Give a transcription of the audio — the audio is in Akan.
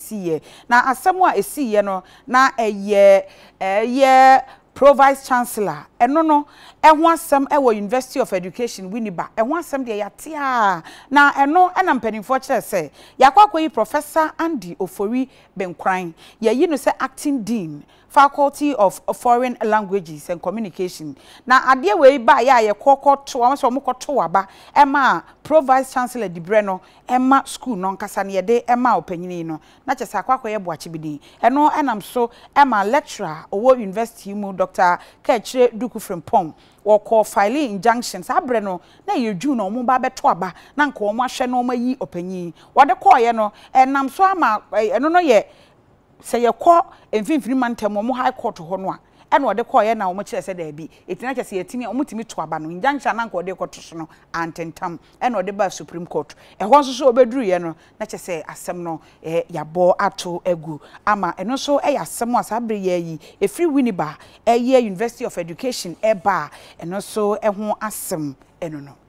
esiye na asɛm a esiye no na ye Pro-Vice-Chancellor no ɛho asɛm ɛwɔ University of Education Winneba ɛho asɛm de yatia na ɛno ɛna mpanimfo kyerɛ sɛ yakwakoyi Professor Andy Ofori Benkran yayi no sɛ acting dean Faculty of Foreign Languages and Communication na ade we ba ya ye kokoto amso mokoto aba ema Pro-Vice-Chancellor di breno ema school no nkasa ne de ema opanyini no na kyesa akwakoye boache bidin eno enam so ema lecturer owo university mu Dr. Kechire Duku Frimpong woko filing injunctions abre no na ye dwu no mo ba beto aba na nka o mo ahwe no mo yi opanyin wode koye no enam so ama eno no ye se ye kɔ emfimfini mantem mo high court ho no a ena ode kɔ ye na wo kire se da bi etina kye se yetimi o mutimi to aba no injunction na nka ode kɔto so no antentam ena ode ba Supreme Court ɛhɔ nso so obeduru ye no na kye se asɛm no yabɔ ato egu ama eno so asɛm a sabre ye yi efiri Winneba University of Education eba eno so ɛho asɛm eno no